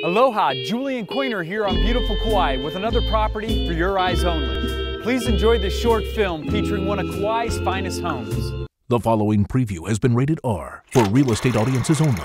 Aloha, Julian Coiner here on beautiful Kauai with another property for your eyes only. Please enjoy this short film featuring one of Kauai's finest homes. The following preview has been rated R for real estate audiences only.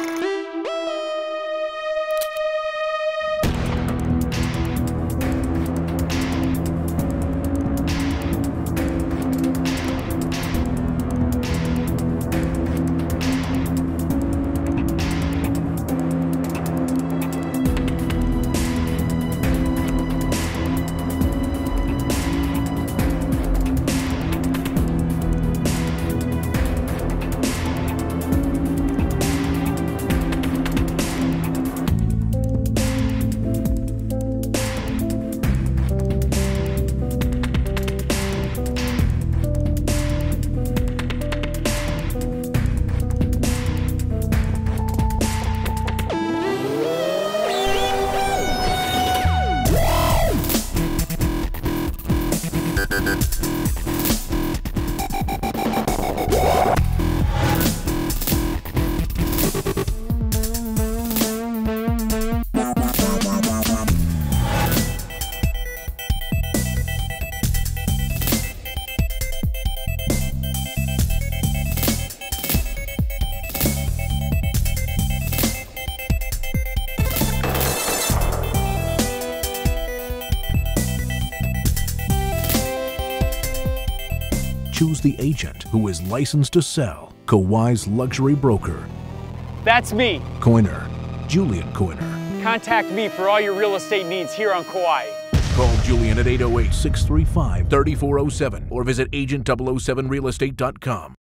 Choose the agent who is licensed to sell. Kauai's luxury broker. That's me. Coiner, Julian Coiner. Contact me for all your real estate needs here on Kauai. Call Julian at 808-635-3407 or visit agent007realestate.com.